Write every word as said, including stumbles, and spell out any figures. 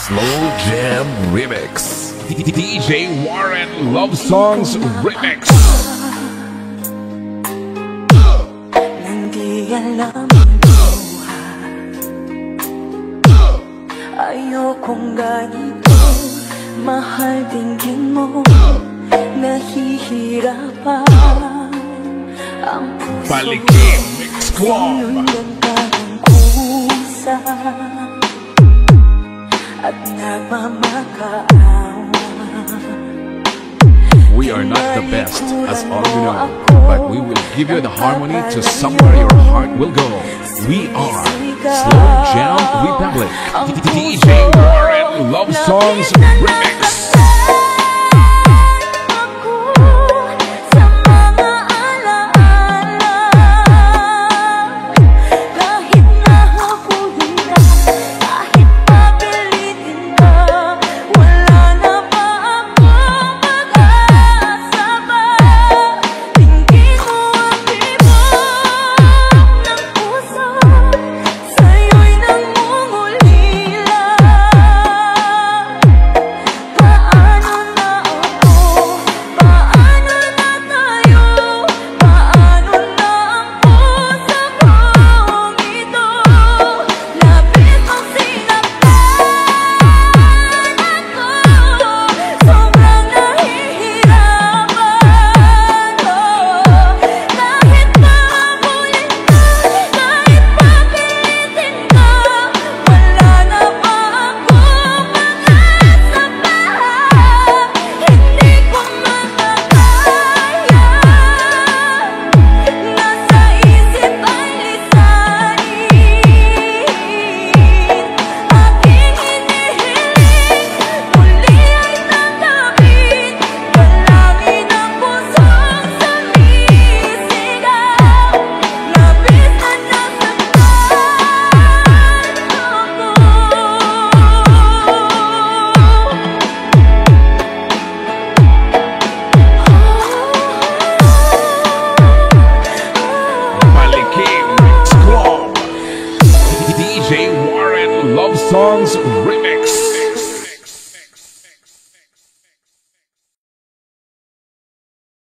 Slow Jam Remix. D J Warren Love Songs Remix. Hindi alam ang buhay, ayokong ganito. Mahal dinggin mo, nahihirapan ang puso. Balikin Mix Club. Sinundan ka ng kusa at nagmamakaawa. We are not the best, as all you know, but we will give you the harmony to somewhere your heart will go. We are Slow Jam Republic. D J Warren Love Songs Remix. D J Warren Love Songs Remix.